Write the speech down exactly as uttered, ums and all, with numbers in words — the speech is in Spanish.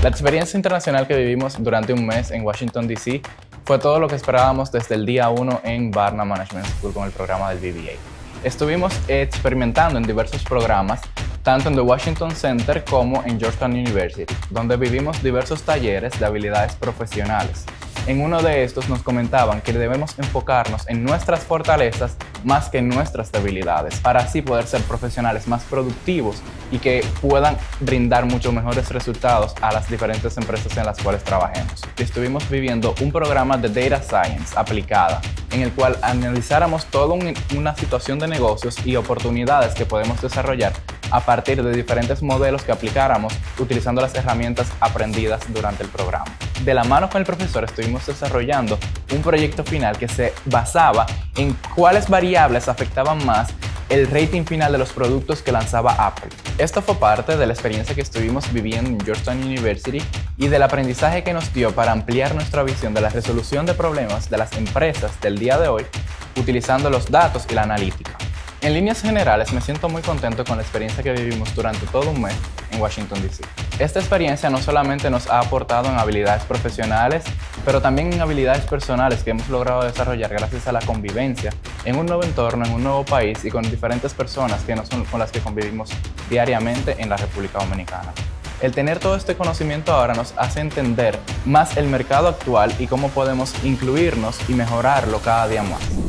La experiencia internacional que vivimos durante un mes en Washington, D C fue todo lo que esperábamos desde el día uno en Barna Management School con el programa del B B A. Estuvimos experimentando en diversos programas, tanto en The Washington Center como en Georgetown University, donde vivimos diversos talleres de habilidades profesionales. En uno de estos nos comentaban que debemos enfocarnos en nuestras fortalezas más que en nuestras debilidades, para así poder ser profesionales más productivos y que puedan brindar muchos mejores resultados a las diferentes empresas en las cuales trabajemos. Estuvimos viviendo un programa de Data Science aplicada, en el cual analizáramos toda un, una situación de negocios y oportunidades que podemos desarrollar a partir de diferentes modelos que aplicáramos utilizando las herramientas aprendidas durante el programa. De la mano con el profesor estuvimos desarrollando un proyecto final que se basaba en cuáles variables afectaban más el rating final de los productos que lanzaba Apple. Esto fue parte de la experiencia que estuvimos viviendo en Georgetown University y del aprendizaje que nos dio para ampliar nuestra visión de la resolución de problemas de las empresas del día de hoy utilizando los datos y la analítica. En líneas generales, me siento muy contento con la experiencia que vivimos durante todo un mes en Washington, D C Esta experiencia no solamente nos ha aportado en habilidades profesionales, pero también en habilidades personales que hemos logrado desarrollar gracias a la convivencia en un nuevo entorno, en un nuevo país y con diferentes personas que no son con las que convivimos diariamente en la República Dominicana. El tener todo este conocimiento ahora nos hace entender más el mercado actual y cómo podemos incluirnos y mejorarlo cada día más.